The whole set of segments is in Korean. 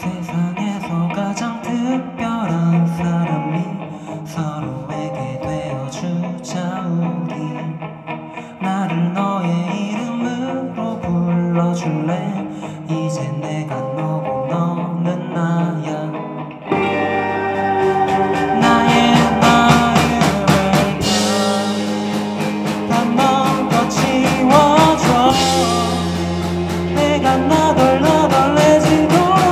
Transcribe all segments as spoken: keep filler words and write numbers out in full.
세상에서 가장 특별한 사람이 서로에게 되어주자. 우리 나를 너의 이름으로 불러줄래? 이제 내가 너고 너는 나야. 나의 마음을 다 너가 지워줘. 내가 너덜너덜해지도록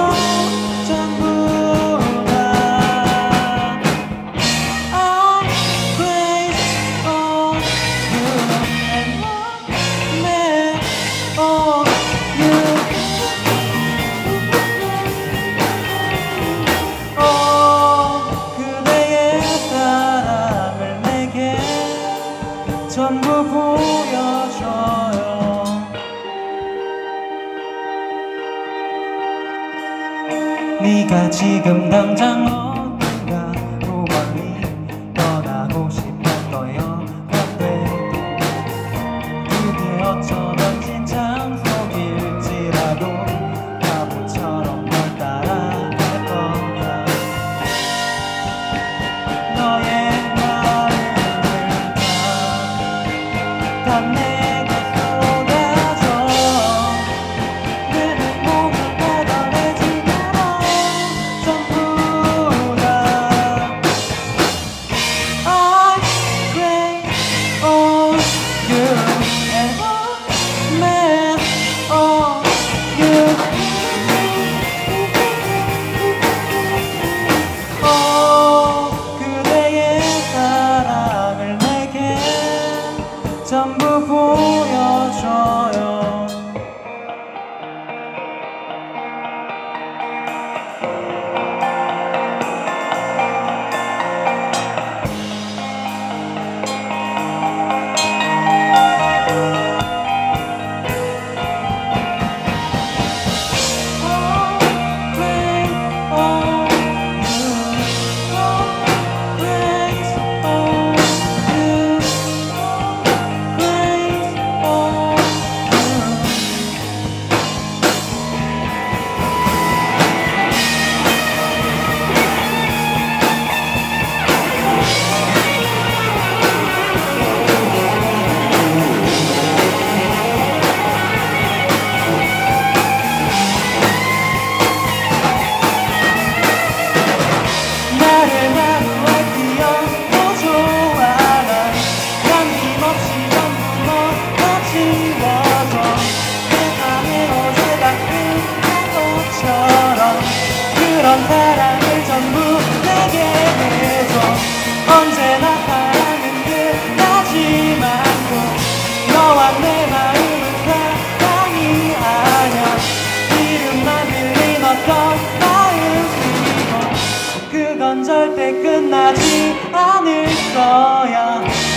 전부 다 I'm crazy on you and I'm mad on you. Oh, 그대의 사랑을 내게 전부 보여줘요. 네가 지금 당장 어딘가 멀리 떠나고 싶은 거여간데도 그게 어쩌면 장속일지라도 바보처럼 널 따라갈 거야. 너의 마음을 다, 다 내게 쏟아줘. 내 몸을 받아내지마라. 전부 다 I'm crazy on you and I'm mad on you. Oh, 그대의 사랑을 내게 전부 보여줘요. 그런 사랑을 전부 내게 해줘. 언제나 사랑은 끝나지 않고 너와 내 마음은 사랑이 아냐. 이름만 들린 어떤 마음이고 그건 절대 끝나지 않을 거야.